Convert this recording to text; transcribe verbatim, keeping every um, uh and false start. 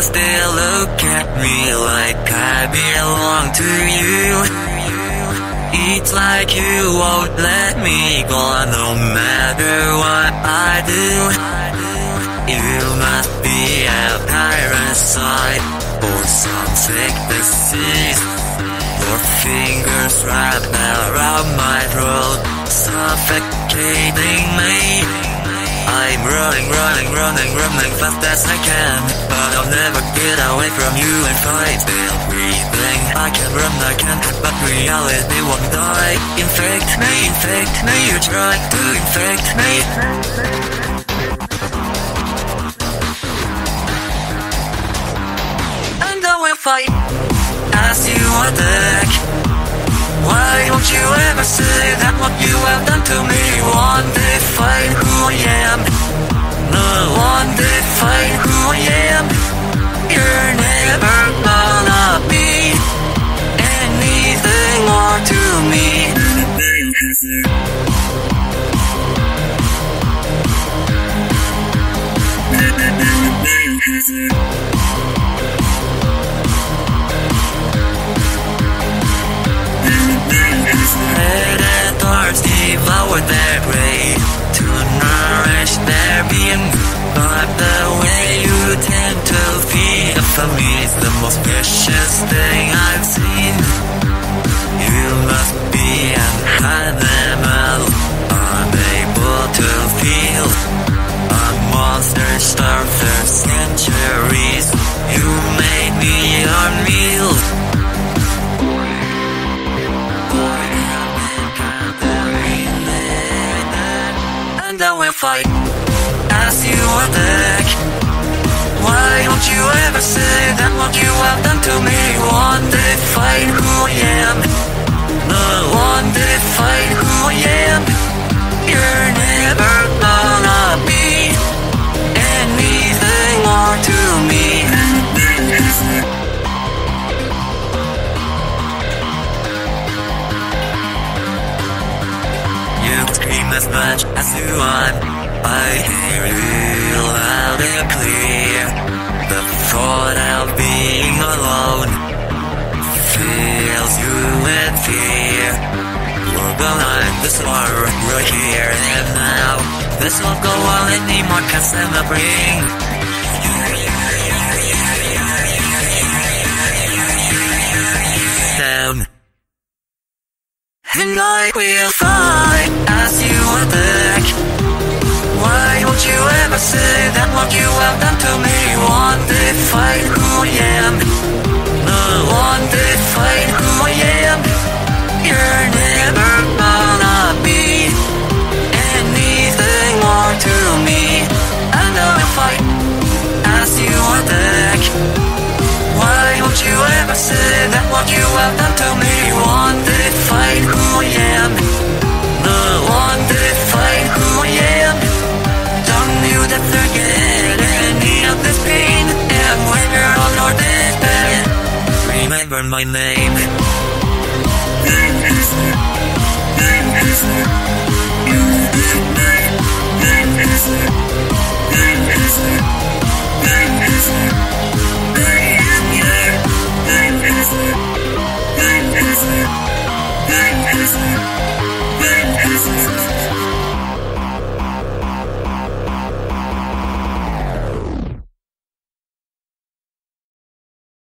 still look at me like I belong to you. It's like you won't let me go no matter what I do. You must be a parasite or some sick disease. Your fingers wrapped around my throat, suffocating me. I'm running, running, running, running fast as I can, but I'll never get away from you if I still breathing. I can run, I can, but reality won't die. Infect me, infect me, you try to infect me. And I will fight as you attack. Why won't you ever say that what you have done to me won't define who I am? No one define who I am. You're never gonna be anything more to me. Predators devour their prey to nourish their being, but the way you tend to feed on me is the most precious thing I've seen. You must be an animal, unable to feel. A monster starved for centuries. You made me unreal. And I will fight as you attack. Why won't you ever say that what you have done to me won't define who I am? No one define who I am. You're never gonna be anything more to me. You scream as much as you want, I hear you loud and clear. The thought of being alone fills you with fear. We're gonna end this war right here and now. This won't go on anymore, cause I'm a bring down. And I will fight as you attack. Why won't you ever say that what you have done to me won't define who I am? No one define who I am. You're never gonna be anything more to me. And I will fight as you attack. Why won't you ever say that what you have done to me won't define who I am? No one define who I am. Don't you that forget any of this pain. And when you're on your deathbed, remember my name.